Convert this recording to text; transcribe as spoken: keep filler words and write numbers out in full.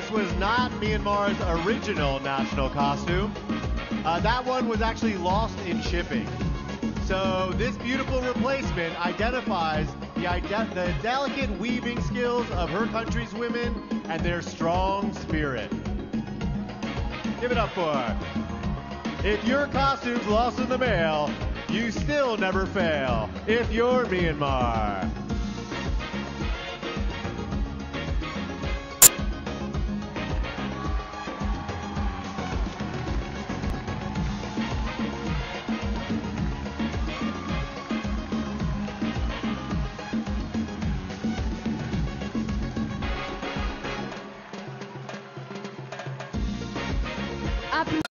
this was not Myanmar's original national costume. Uh, that one was actually lost in shipping. So this beautiful replacement identifies the, ide the delicate weaving skills of her country's women and their strong spirit. Give it up for her. If your costume's lost in the mail, you still never fail if you're Myanmar. Up